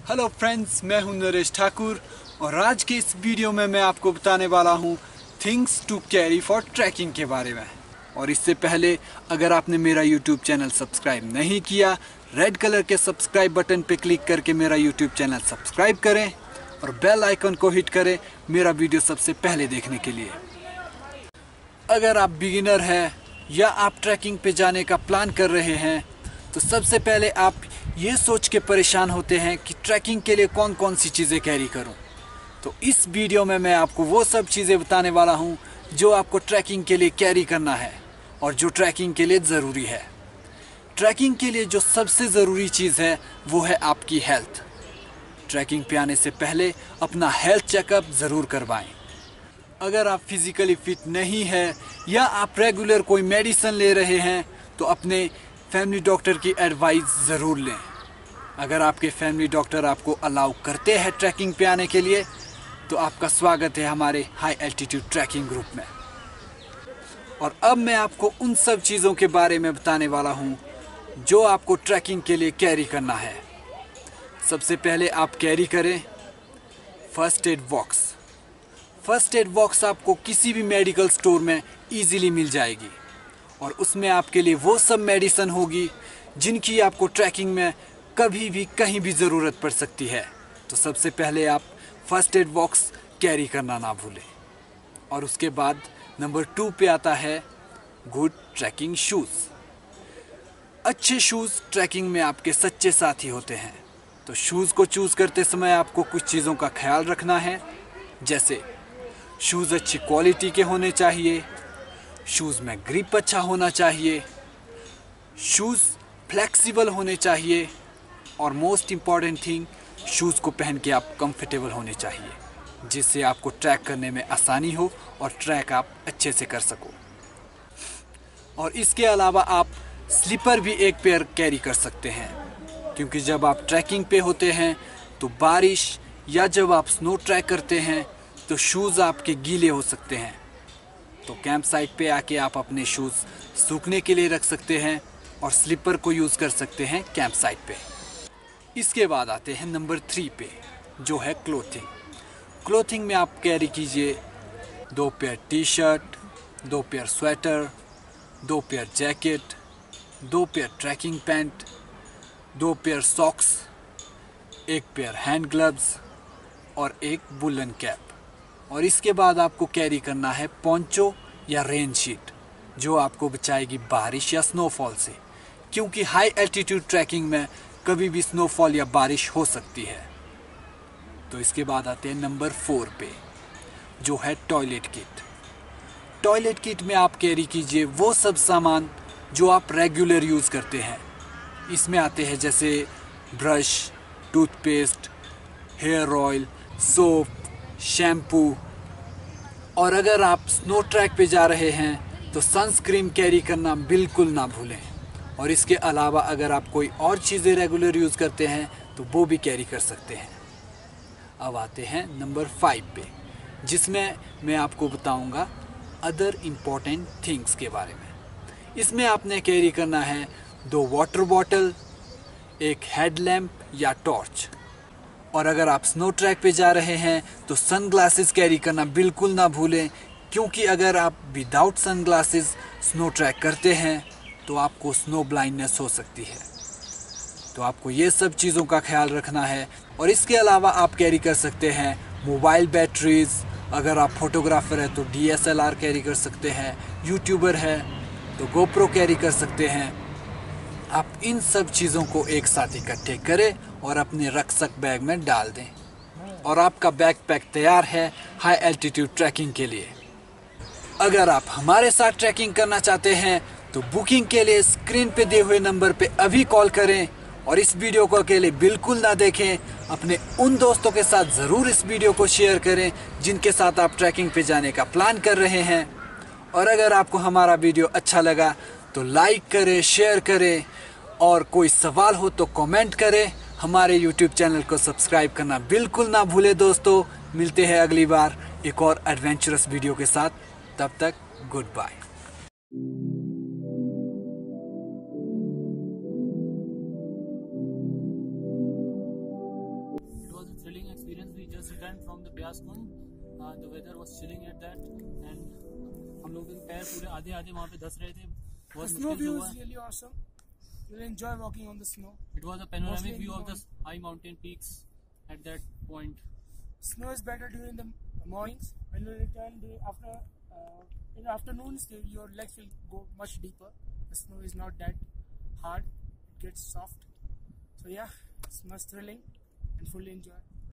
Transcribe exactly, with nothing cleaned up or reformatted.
Hello friends, मैं हूं नरेश ठाकुर और आज के इस वीडियो में मैं आपको बताने वाला हूं things to carry for trekking के बारे में। और इससे पहले अगर आपने मेरा यूट्यूब चैनल सब्सक्राइब नहीं किया, रेड कलर के सब्सक्राइब बटन पर क्लिक करके मेरा यूट्यूब चैनल सब्सक्राइब करें और बेल आइकन को हिट करें मेरा वीडियो सबसे पहले देखने के लिए। अगर आप बिगिनर हैं या आप ट्रैकिंग पे जाने का प्लान कर रहे हैं तो सबसे पहले आप ये सोच के परेशान होते हैं कि ट्रैकिंग के लिए कौन कौन सी चीज़ें कैरी करूं। तो इस वीडियो में मैं आपको वो सब चीज़ें बताने वाला हूं जो आपको ट्रैकिंग के लिए कैरी करना है और जो ट्रैकिंग के लिए ज़रूरी है। ट्रैकिंग के लिए जो सबसे ज़रूरी चीज़ है वो है आपकी हेल्थ। ट्रैकिंग पे आने से पहले अपना हेल्थ चेकअप ज़रूर करवाएं। अगर आप फिज़िकली फिट नहीं है या आप रेगुलर कोई मेडिसिन ले रहे हैं तो अपने फैमिली डॉक्टर की एडवाइस ज़रूर लें। अगर आपके फैमिली डॉक्टर आपको अलाउ करते हैं ट्रैकिंग पे आने के लिए तो आपका स्वागत है हमारे हाई एल्टीट्यूड ट्रैकिंग ग्रुप में। और अब मैं आपको उन सब चीज़ों के बारे में बताने वाला हूँ जो आपको ट्रैकिंग के लिए कैरी करना है। सबसे पहले आप कैरी करें first aid box. First aid box आपको किसी भी मेडिकल स्टोर में इजीली मिल जाएगी और उसमें आपके लिए वो सब मेडिसिन होगी जिनकी आपको ट्रैकिंग में कभी भी कहीं भी ज़रूरत पड़ सकती है। तो सबसे पहले आप फर्स्ट एड बॉक्स कैरी करना ना भूलें। और उसके बाद नंबर टू पे आता है गुड ट्रैकिंग शूज़। अच्छे शूज़ ट्रैकिंग में आपके सच्चे साथी होते हैं। तो शूज़ को चूज़ करते समय आपको कुछ चीज़ों का ख्याल रखना है, जैसे शूज़ अच्छी क्वालिटी के होने चाहिए, शूज़ में ग्रिप अच्छा होना चाहिए, शूज़ फ्लेक्सिबल होने चाहिए और मोस्ट इम्पॉर्टेंट थिंग, शूज़ को पहन के आप कंफर्टेबल होने चाहिए जिससे आपको ट्रैक करने में आसानी हो और ट्रैक आप अच्छे से कर सको। और इसके अलावा आप स्लीपर भी एक पेयर कैरी कर सकते हैं, क्योंकि जब आप ट्रैकिंग पे होते हैं तो बारिश या जब आप स्नो ट्रैक करते हैं तो शूज़ आपके गीले हो सकते हैं। तो कैंप साइट पे आके आप अपने शूज़ सूखने के लिए रख सकते हैं और स्लीपर को यूज़ कर सकते हैं कैंप साइट पे। इसके बाद आते हैं नंबर थ्री पे, जो है क्लोथिंग। क्लोथिंग में आप कैरी कीजिए दो पेयर टी शर्ट, दो पेयर स्वेटर, दो पेयर जैकेट, दो पेयर ट्रैकिंग पैंट, दो पेयर सॉक्स, एक पेयर हैंड ग्लव्स और एक वुलन कैप। और इसके बाद आपको कैरी करना है पोंचो या रेन शीट, जो आपको बचाएगी बारिश या स्नोफॉल से, क्योंकि हाई एल्टीट्यूड ट्रैकिंग में कभी भी स्नोफॉल या बारिश हो सकती है। तो इसके बाद आते हैं नंबर फोर पे, जो है टॉयलेट किट। टॉयलेट किट में आप कैरी कीजिए वो सब सामान जो आप रेगुलर यूज़ करते हैं। इसमें आते हैं जैसे brush, toothpaste, hair oil, soap, shampoo. और अगर आप स्नो ट्रैक पे जा रहे हैं तो सनस्क्रीन कैरी करना बिल्कुल ना भूलें। और इसके अलावा अगर आप कोई और चीज़ें रेगुलर यूज़ करते हैं तो वो भी कैरी कर सकते हैं। अब आते हैं नंबर फाइव पे, जिसमें मैं आपको बताऊंगा अदर इम्पोर्टेंट थिंग्स के बारे में। इसमें आपने कैरी करना है दो वाटर बॉटल, एक हेडलैम्प या टॉर्च। और अगर आप स्नो ट्रैक पे जा रहे हैं तो सन ग्लासेस कैरी करना बिल्कुल ना भूलें, क्योंकि अगर आप without sunglasses snow trek करते हैं तो आपको स्नो ब्लाइंडनेस हो सकती है। तो आपको ये सब चीज़ों का ख्याल रखना है। और इसके अलावा आप कैरी कर सकते हैं मोबाइल बैटरीज। अगर आप फोटोग्राफर हैं तो D S L R carry कर सकते हैं, यूट्यूबर है तो गोप्रो कैरी कर सकते हैं। आप इन सब चीज़ों को एक साथ इकट्ठे करें और अपने रक्सक बैग में डाल दें और आपका बैकपैक तैयार है हाई एल्टीट्यूड ट्रैकिंग के लिए। अगर आप हमारे साथ ट्रैकिंग करना चाहते हैं तो बुकिंग के लिए स्क्रीन पे दिए हुए नंबर पे अभी कॉल करें। और इस वीडियो को अकेले बिल्कुल ना देखें, अपने उन दोस्तों के साथ ज़रूर इस वीडियो को शेयर करें जिनके साथ आप ट्रैकिंग पे जाने का प्लान कर रहे हैं। और अगर आपको हमारा वीडियो अच्छा लगा तो लाइक करें, शेयर करें और कोई सवाल हो तो कमेंट करें। हमारे यूट्यूब चैनल को सब्सक्राइब करना बिल्कुल ना भूलें दोस्तों। मिलते हैं अगली बार एक और एडवेंचरस वीडियो के साथ। तब तक goodbye. returned from the Beas Kund. Uh, the weather was chilling at that, and हम लोग के पैर पूरे आधे आधे वहाँ पे धस रहे थे. The snow view is really awesome. You'll enjoy walking on the snow. It was a panoramic view of the high mountain peaks at that point. Snow is better during the mornings. When you return after uh, in the afternoons, your legs will go much deeper. The snow is not that hard; it gets soft. So yeah, it's much thrilling and fully enjoy.